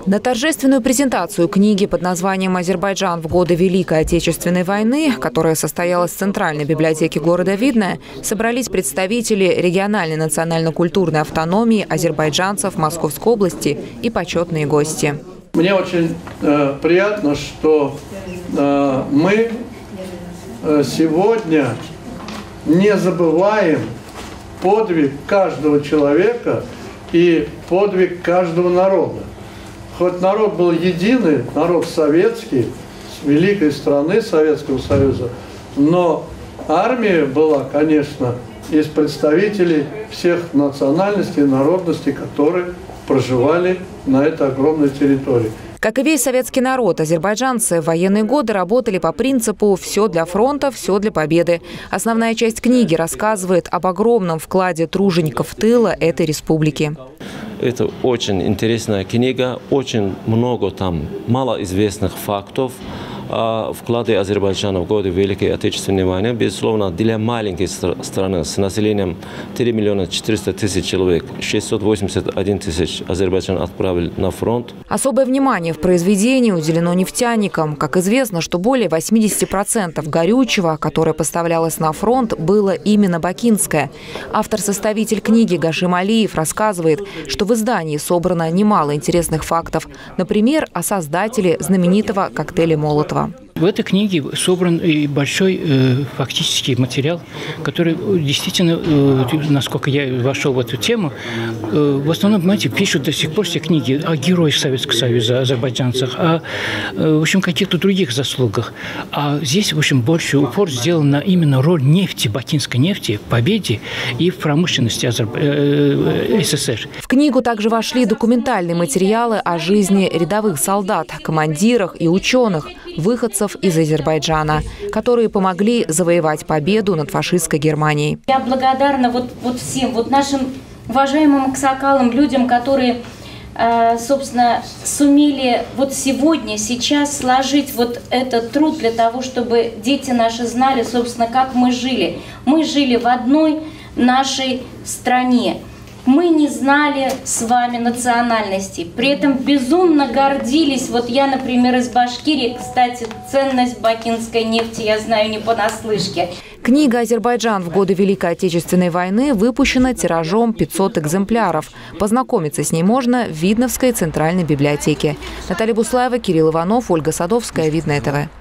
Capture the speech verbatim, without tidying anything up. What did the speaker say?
На торжественную презентацию книги под названием «Азербайджан в годы Великой Отечественной войны», которая состоялась в Центральной библиотеке города Видное, собрались представители региональной национально-культурной автономии азербайджанцев Московской области и почетные гости. Мне очень э, приятно, что э, мы э, сегодня не забываем подвиг каждого человека и подвиг каждого народа. Хоть народ был единый, народ советский, с великой страны Советского Союза, но армия была, конечно, из представителей всех национальностей и народностей, которые проживали на этой огромной территории. Как и весь советский народ, азербайджанцы в военные годы работали по принципу «все для фронта, все для победы». Основная часть книги рассказывает об огромном вкладе тружеников тыла этой республики. Это очень интересная книга, очень много там малоизвестных фактов о вкладе Азербайджана в годы Великой Отечественной войны. Безусловно, для маленькой страны с населением три миллиона четыреста тысяч человек, шестьсот восемьдесят один тысяч Азербайджан отправили на фронт. Особое внимание в произведении уделено нефтяникам. Как известно, что более восьмидесяти процентов горючего, которое поставлялось на фронт, было именно бакинское. Автор-составитель книги Гашим Алиев рассказывает, что в издании собрано немало интересных фактов. Например, о создателе знаменитого коктейля Молотова. В этой книге собран и большой э, фактический материал, который действительно, э, насколько я вошел в эту тему, э, в основном, понимаете, пишут до сих пор все книги о героях Советского Союза, о азербайджанцах, о, э, в общем, каких-то других заслугах. А здесь, в общем, больше упор сделан на именно роль нефти, бакинской нефти, в победе и в промышленности Азерб... э, СССР. В книгу также вошли документальные материалы о жизни рядовых солдат, командирах и ученых, выходцев из Азербайджана, которые помогли завоевать победу над фашистской Германией. Я благодарна вот, вот всем, вот нашим уважаемым аксакалам, людям, которые, э, собственно, сумели вот сегодня, сейчас сложить вот этот труд для того, чтобы дети наши знали, собственно, как мы жили. Мы жили в одной нашей стране. Мы не знали с вами национальности, при этом безумно гордились. Вот я, например, из Башкирии, кстати, ценность бакинской нефти я знаю не понаслышке. Книга «Азербайджан в годы Великой Отечественной войны» выпущена тиражом пятьсот экземпляров. Познакомиться с ней можно в Видновской центральной библиотеке. Наталья Буслаева, Кирилл Иванов, Ольга Садовская, Видное ТВ.